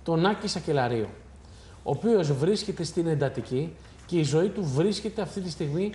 τον Άκη Σακελαρίου, ο οποίος βρίσκεται στην εντατική και η ζωή του βρίσκεται αυτή τη στιγμή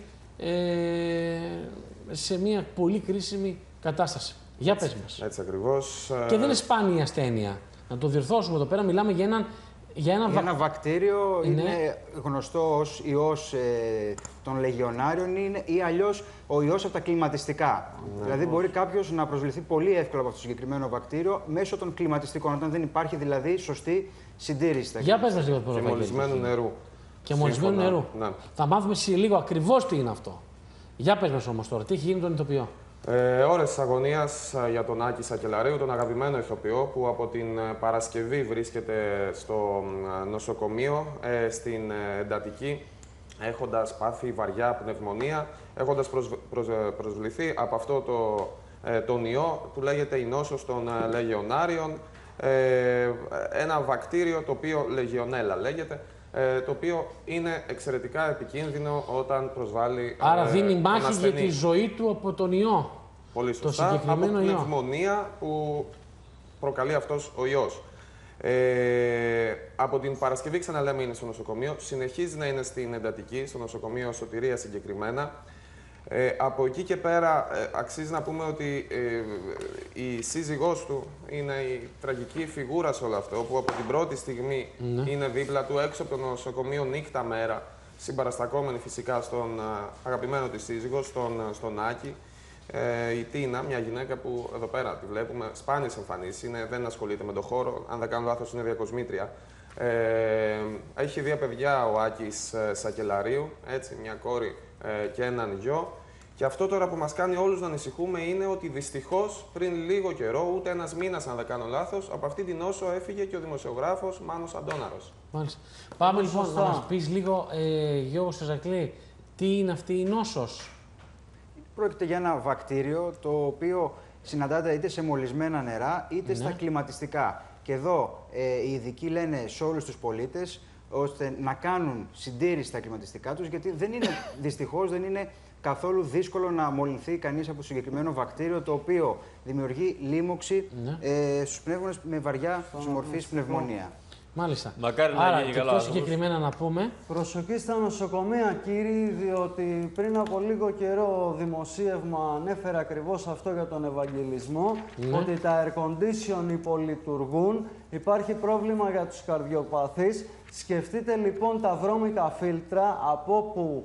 σε μια πολύ κρίσιμη κατάσταση. Για πες μας. Έτσι ακριβώς. Και δεν είναι σπάνια ασθένεια. Να το διορθώσουμε εδώ πέρα, μιλάμε για ένα βακτήριο, είναι γνωστό ως ιός των λεγιονάριων ή αλλιώς ο ιός από τα κλιματιστικά. Δηλαδή μπορεί κάποιος να προσβληθεί πολύ εύκολα από αυτό το συγκεκριμένο βακτήριο μέσω των κλιματιστικών, όταν δεν υπάρχει δηλαδή σωστή συντήρηση. Για πες μας λίγο το και μολυσμένου νερού. Και μολυσμένου νερού. Ναι. Θα μάθουμε σε λίγο ακριβώς τι είναι αυτό. Για πες μας όμως τώρα, τι έχει γίνει τον ηθοποιό. Ώρες αγωνίας για τον Άκη Σακελαρίου, τον αγαπημένο ηθοποιό που από την Παρασκευή βρίσκεται στο νοσοκομείο, στην εντατική, έχοντας πάθει βαριά πνευμονία, έχοντας προσβληθεί από αυτό τον ιό που λέγεται η νόσος των λεγεωνάριων, ένα βακτήριο το οποίο λεγεωνέλα λέγεται, το οποίο είναι εξαιρετικά επικίνδυνο όταν προσβάλλει. Άρα δίνει μάχη για τη ζωή του από τον ιό. Πολύ σωστά. Το από ιό. πνευμονία που προκαλεί αυτός ο ιός. Από την Παρασκευή, ξαναλέμε, είναι στο νοσοκομείο. Συνεχίζει να είναι στην εντατική, στο νοσοκομείο Σωτηρία συγκεκριμένα. Από εκεί και πέρα αξίζει να πούμε ότι η σύζυγός του είναι η τραγική φιγούρα σε όλο αυτό, που από την πρώτη στιγμή είναι δίπλα του, έξω από το νοσοκομείο νύχτα μέρα, συμπαραστακόμενη φυσικά στον αγαπημένο της σύζυγο, στον Άκη. Η Τίνα, μια γυναίκα που εδώ πέρα τη βλέπουμε, σπάνιες εμφανίσεις, δεν ασχολείται με τον χώρο, αν δεν κάνω λάθος είναι διακοσμήτρια. Έχει 2 παιδιά ο Άκης Σακελαρίου, έτσι, μια κόρη και έναν γιο. Και αυτό τώρα που μας κάνει όλους να ανησυχούμε είναι ότι δυστυχώς πριν λίγο καιρό, ούτε ένας μήνας αν δεν κάνω λάθος, από αυτή την νόσο έφυγε και ο δημοσιογράφος Μάνος Αντώναρος. Μάλιστα. Πάμε λοιπόν να μας πεις λίγο, Γιώργο Σεζακλή, τι είναι αυτή η νόσος. Πρόκειται για ένα βακτήριο το οποίο συναντάται είτε σε μολυσμένα νερά είτε στα κλιματιστικά. Και εδώ οι ειδικοί λένε σε όλους τους πολίτες ώστε να κάνουν συντήρηση στα κλιματιστικά τους, γιατί δυστυχώς δεν είναι καθόλου δύσκολο να μολυνθεί κανείς από το συγκεκριμένο βακτήριο, το οποίο δημιουργεί λίμωξη στους πνεύμονες με βαριά μορφής πνευμονία. Μάλιστα. Μακάρι να Άρα, γίνει και καλά. πιο συγκεκριμένα να πούμε. Προσοχή στα νοσοκομεία, κύριοι, διότι πριν από λίγο καιρό δημοσίευμα ανέφερε ακριβώς αυτό για τον Ευαγγελισμό, ότι τα air condition υπολειτουργούν, υπάρχει πρόβλημα για τους καρδιοπαθείς. Σκεφτείτε λοιπόν τα βρώμικα φίλτρα από όπου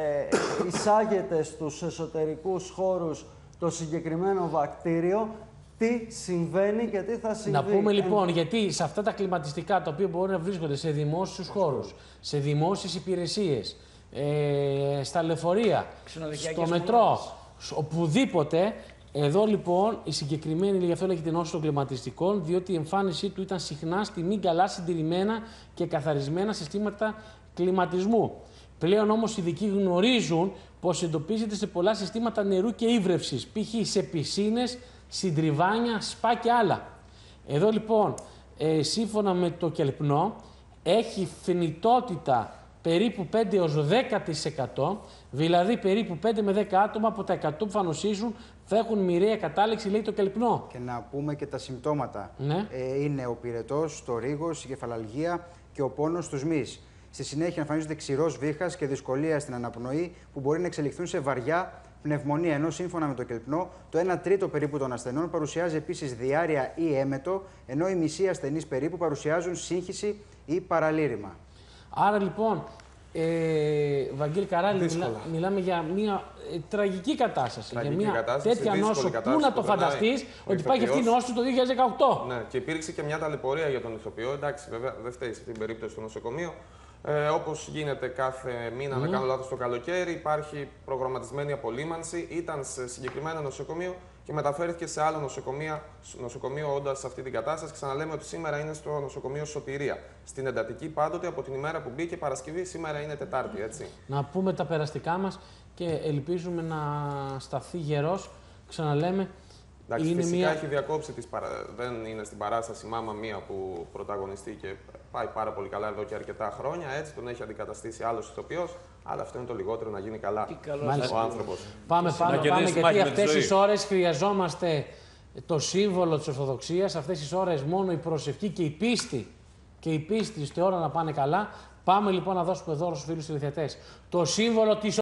εισάγεται στους εσωτερικούς χώρους το συγκεκριμένο βακτήριο, τι συμβαίνει και τι θα συμβεί. Να πούμε λοιπόν, γιατί σε αυτά τα κλιματιστικά τα οποία μπορεί να βρίσκονται σε δημόσιους χώρους, σε δημόσιες υπηρεσίες, στα λεωφορεία, στο μετρό, οπουδήποτε, εδώ λοιπόν η συγκεκριμένη, γι' αυτό λέγεται νόσο των κλιματιστικών, διότι η εμφάνισή του ήταν συχνά στη μη καλά συντηρημένα και καθαρισμένα συστήματα κλιματισμού. Πλέον όμως οι ειδικοί γνωρίζουν πως εντοπίζεται σε πολλά συστήματα νερού και ύβρευσης, π.χ. σε πισίνες, συντριβάνια, σπα και άλλα. Εδώ λοιπόν, σύμφωνα με το κελπνό, έχει θνητότητα περίπου 5 έως 10%, δηλαδή περίπου 5 με 10 άτομα από τα 100 που θα νοσήσουν θα έχουν μοιραία κατάληξη, λέει το κελπνό. Και να πούμε και τα συμπτώματα. Είναι ο πυρετός, το ρίγος, η κεφαλαλγία και ο πόνος στους μυς. Στη συνέχεια εμφανίζονται ξηρός βήχας και δυσκολία στην αναπνοή που μπορεί να εξελιχθούν σε βαριά πνευμονία. Ενώ σύμφωνα με το κελπνό, το 1/3 περίπου των ασθενών παρουσιάζει επίσης διάρρεια ή έμετο, ενώ οι μισοί ασθενείς περίπου παρουσιάζουν σύγχυση ή παραλήρημα. Άρα λοιπόν, Βαγγέλη Καράλη, μιλάμε για μια τραγική κατάσταση. Για μια τέτοια νόσο. Πού να το φανταστείς ότι υπάρχει αυτή η νόσο το 2018. Ναι, και υπήρξε και μια ταλαιπωρία για τον ηθοποιό. Εντάξει, βέβαια δεν φταίει σε αυτήν την περίπτωση στο νοσοκομείο. Όπως γίνεται κάθε μήνα, αν δεν κάνω λάθος, το καλοκαίρι, υπάρχει προγραμματισμένη απολύμανση. Ήταν σε συγκεκριμένο νοσοκομείο και μεταφέρθηκε σε άλλο νοσοκομείο, όντας σε αυτή την κατάσταση. Ξαναλέμε ότι σήμερα είναι στο νοσοκομείο Σωτηρία. Στην εντατική πάντοτε από την ημέρα που μπήκε Παρασκευή, σήμερα είναι Τετάρτη, έτσι. Να πούμε τα περαστικά μας και ελπίζουμε να σταθεί γερός. Ξαναλέμε. Εντάξει, φυσικά έχει διακόψει δεν είναι στην παράσταση Μάμα Μία που πρωταγωνιστεί και πάει πάρα πολύ καλά εδώ και αρκετά χρόνια. Έτσι τον έχει αντικαταστήσει άλλος ηθοποιός. Αλλά αυτό είναι το λιγότερο, να γίνει καλά ο άνθρωπος. Πάμε, γιατί αυτές τις ώρες χρειαζόμαστε το σύμβολο της Ορθοδοξίας. Αυτές τις ώρες μόνο η προσευχή και η πίστη και η πίστη στη ώρα να πάνε καλά. Πάμε λοιπόν να δώσουμε δώρο στους φίλους τηλεθεατές. Το σύμβολο της